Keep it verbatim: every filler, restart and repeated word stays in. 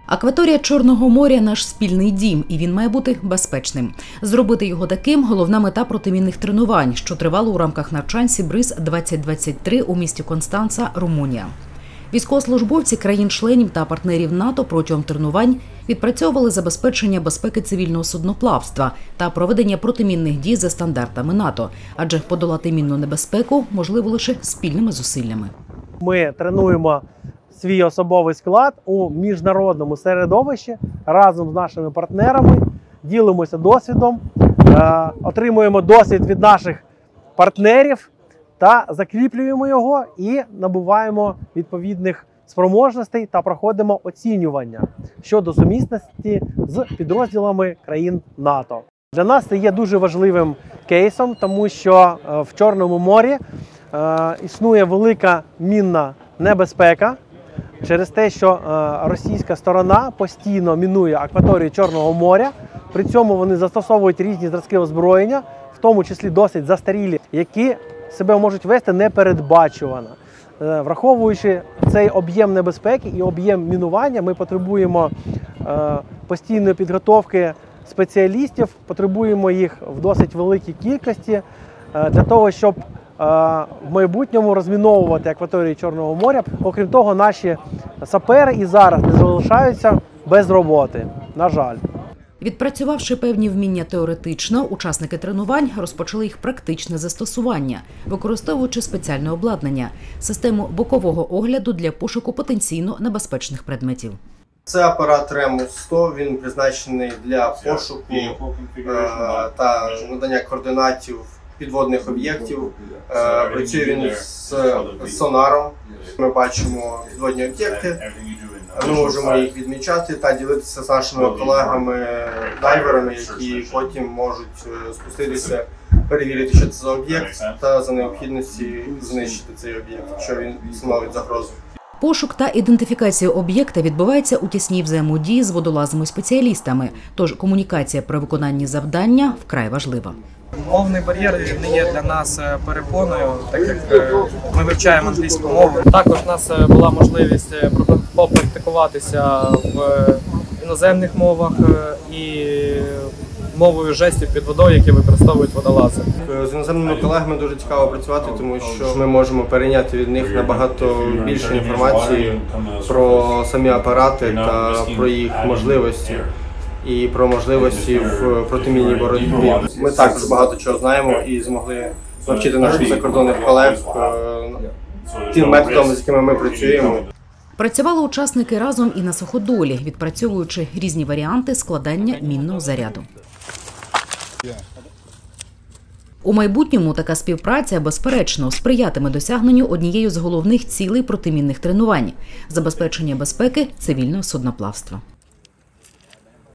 Акваторія Чорного моря – наш спільний дім, і він має бути безпечним. Зробити його таким – головна мета протимінних тренувань, що тривало у рамках навчань Сібриз двадцять двадцять три у місті Констанца, Румунія. Військовослужбовці країн-членів та партнерів НАТО протягом тренувань відпрацьовували забезпечення безпеки цивільного судноплавства та проведення протимінних дій за стандартами НАТО, адже подолати мінну небезпеку можливо лише спільними зусиллями. Ми тренуємо свій особовий склад у міжнародному середовищі разом з нашими партнерами, ділимося досвідом, отримуємо досвід від наших партнерів та закріплюємо його і набуваємо відповідних спроможностей та проходимо оцінювання щодо сумісності з підрозділами країн НАТО. Для нас це є дуже важливим кейсом, тому що в Чорному морі існує велика мінна небезпека через те, що російська сторона постійно мінує акваторію Чорного моря, при цьому вони застосовують різні зразки озброєння, в тому числі досить застарілі, які себе можуть вести непередбачувано. Враховуючи цей об'єм небезпеки і об'єм мінування, ми потребуємо постійної підготовки спеціалістів, потребуємо їх в досить великій кількості для того, щоб в майбутньому розміновувати акваторію Чорного моря. Окрім того, наші сапери і зараз не залишаються без роботи, на жаль. Відпрацювавши певні вміння теоретично, учасники тренувань розпочали їх практичне застосування, використовуючи спеціальне обладнання – систему бокового огляду для пошуку потенційно небезпечних предметів. Це апарат Ремус сто, він призначений для пошуку та надання координатів підводних об'єктів. Працює він з сонаром. Ми бачимо підводні об'єкти, ми можемо їх відмічати та ділитися з нашими колегами-дайверами, які потім можуть спуститися, перевірити, що це за об'єкт, та за необхідності знищити цей об'єкт, якщо він становить загрозу. Пошук та ідентифікація об'єкта відбувається у тісній взаємодії з водолазами-спеціалістами, тож комунікація при виконанні завдання вкрай важлива. Мовний бар'єр не є для нас перепоною, так як ми вивчаємо англійську мову. Також у нас була можливість попрактикуватися в іноземних мовах і мовою жестів під водою, які використовують водолази. З іноземними колегами дуже цікаво працювати, тому що ми можемо перейняти від них набагато більше інформації про самі апарати та про їх можливості. І про можливості в протимінній боротьбі. Ми також багато чого знаємо і змогли навчити наших закордонних колег тим методом, з якими ми працюємо. Працювали учасники разом і на суходолі, відпрацьовуючи різні варіанти складання мінного заряду. У майбутньому така співпраця, безперечно, сприятиме досягненню однієї з головних цілей протимінних тренувань – забезпечення безпеки цивільного судноплавства.